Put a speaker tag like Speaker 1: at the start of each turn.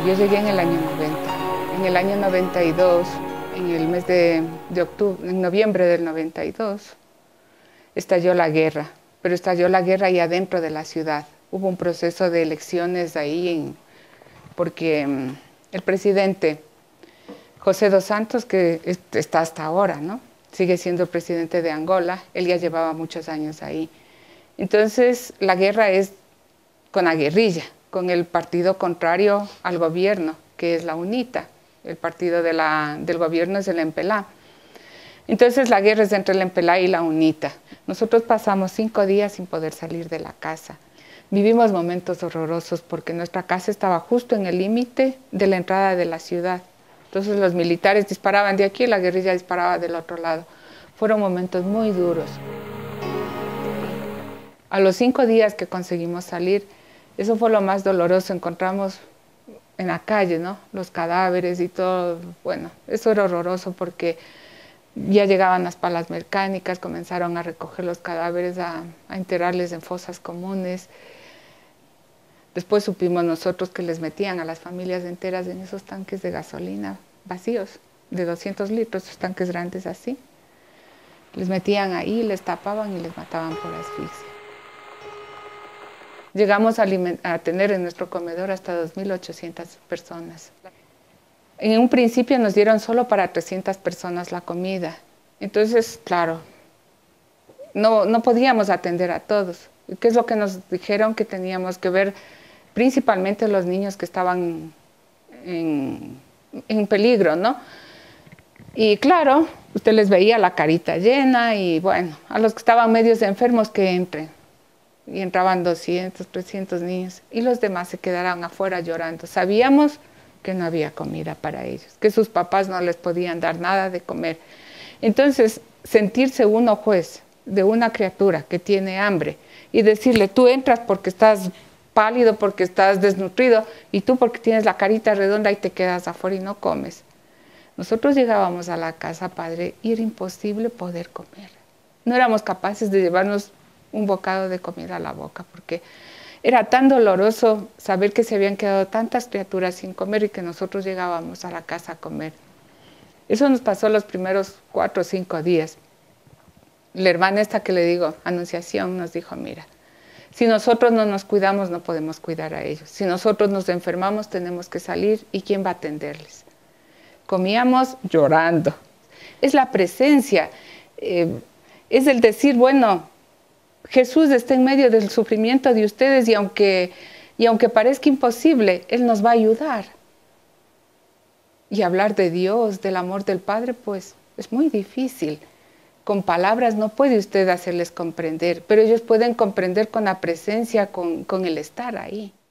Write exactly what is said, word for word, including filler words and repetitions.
Speaker 1: Yo llegué en el año noventa. En el año noventa y dos, en el mes de, de octubre, en noviembre del noventa y dos, estalló la guerra, pero estalló la guerra ahí adentro de la ciudad. Hubo un proceso de elecciones ahí, en, porque um, el presidente José dos Santos, que está hasta ahora, ¿no? Sigue siendo el presidente de Angola, él ya llevaba muchos años ahí. Entonces, la guerra es con la guerrilla, con el partido contrario al gobierno, que es la UNITA. El partido de la, del gobierno es el M P L A. Entonces, la guerra es entre el M P L A y la UNITA. Nosotros pasamos cinco días sin poder salir de la casa. Vivimos momentos horrorosos porque nuestra casa estaba justo en el límite de la entrada de la ciudad. Entonces, los militares disparaban de aquí y la guerrilla disparaba del otro lado. Fueron momentos muy duros. A los cinco días que conseguimos salir, eso fue lo más doloroso. Encontramos en la calle, ¿no?, los cadáveres y todo. Bueno, eso era horroroso porque ya llegaban las palas mecánicas, comenzaron a recoger los cadáveres, a, a enterrarles en fosas comunes. Después supimos nosotros que les metían a las familias enteras en esos tanques de gasolina vacíos, de doscientos litros, esos tanques grandes así. Les metían ahí, les tapaban y les mataban por asfixia. Llegamos a, a tener en nuestro comedor hasta dos mil ochocientas personas. En un principio nos dieron solo para trescientas personas la comida. Entonces, claro, no, no podíamos atender a todos. ¿Qué es lo que nos dijeron? Que teníamos que ver principalmente los niños que estaban en, en peligro, ¿no? Y claro, usted les veía la carita llena y bueno, a los que estaban medios enfermos que entren. Y entraban doscientos, trescientos niños y los demás se quedaron afuera llorando. Sabíamos que no había comida para ellos, que sus papás no les podían dar nada de comer. Entonces, sentirse uno juez de una criatura que tiene hambre y decirle, tú entras porque estás pálido, porque estás desnutrido, y tú porque tienes la carita redonda y te quedas afuera y no comes. Nosotros llegábamos a la casa, padre, y era imposible poder comer. No éramos capaces de llevarnos un bocado de comida a la boca, porque era tan doloroso saber que se habían quedado tantas criaturas sin comer y que nosotros llegábamos a la casa a comer. Eso nos pasó los primeros cuatro o cinco días. La hermana esta que le digo, Anunciación, nos dijo, mira, si nosotros no nos cuidamos, no podemos cuidar a ellos. Si nosotros nos enfermamos, tenemos que salir, ¿y quién va a atenderles? Comíamos llorando. Es la presencia, eh, es el decir, bueno, Jesús está en medio del sufrimiento de ustedes y aunque, y aunque parezca imposible, Él nos va a ayudar. Y hablar de Dios, del amor del Padre, pues es muy difícil. Con palabras no puede usted hacerles comprender, pero ellos pueden comprender con la presencia, con, con el estar ahí.